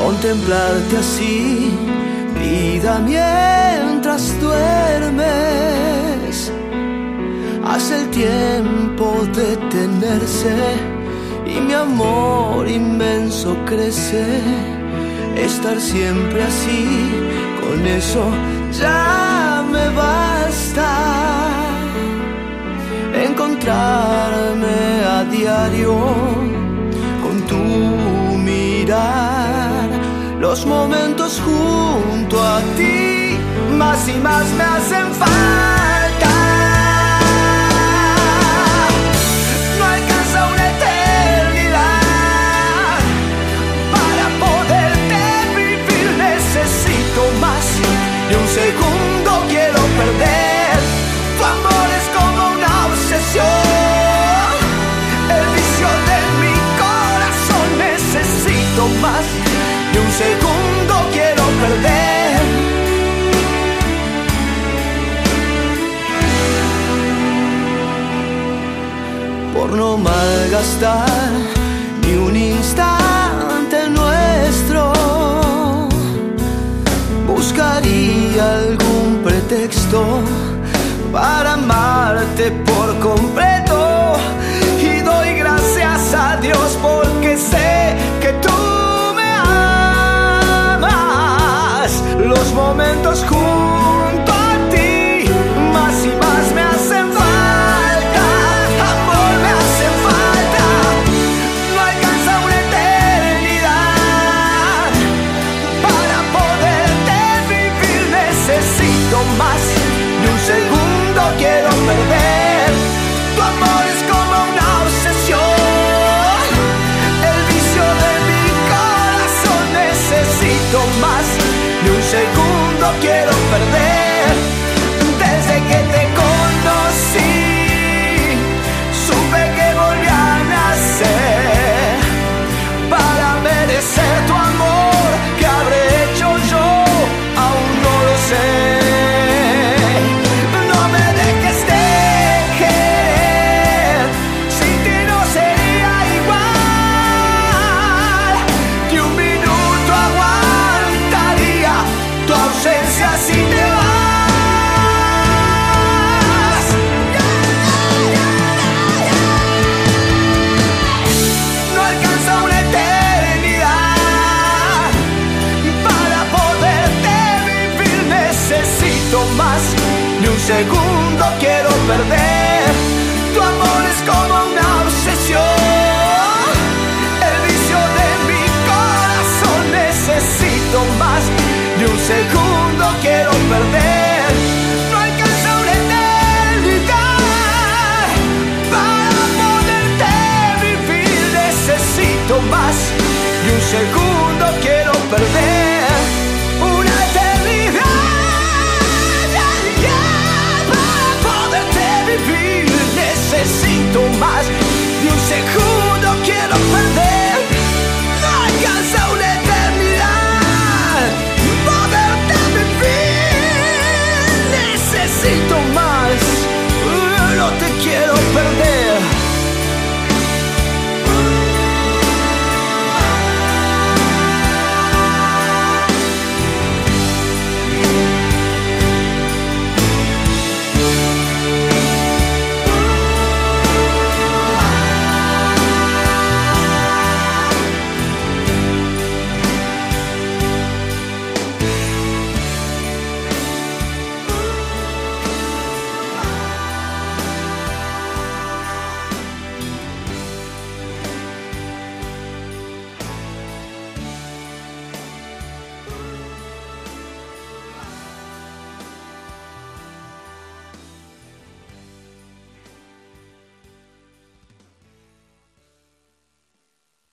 contemplarte así, vida mientras duermes. Hace el tiempo detenerse y mi amor inmenso crece. Estar siempre así, con eso ya me basta. Encontrarme a diario con tu mirar, los momentos junto a ti más y más me hacen falta. No alcanza una eternidad para poderte vivir. Necesito más de un segundo, quiero perder. Tu amor es como una obsesión, el vicio de mi corazón. Necesito más de un segundo, quiero perder. Por no malgastar ni un instante nuestro, buscaría algún pretexto para amarte por completo. Y doy gracias a Dios porque sé que tú me amas. Los momentos junto a ti más y más me hacen falta. Amor, me hacen falta. No alcanza una eternidad para poderte vivir. Necesito más de un segundo, quiero perder. Tu amor es como una obsesión, el vicio de mi corazón. Necesito más de un segundo, quiero perder. Desde que te conocí, supe que volví a nacer para merecer tu amor. ¿Qué habré hecho yo? Aún no lo sé. No me dejes de querer, sin ti no sería igual. Ni un minuto aguantaría tu ausencia si te vas. No alcanza una eternidad para poderte vivir. Necesito más de un segundo, quiero perder. Tu amor es como una obsesión, el vicio de mi corazón. Necesito más de un segundo, quiero perder. No alcanza una eternidad para poderte vivir. Necesito más de un segundo, quiero perder. Una eternidad para poderte vivir. Necesito más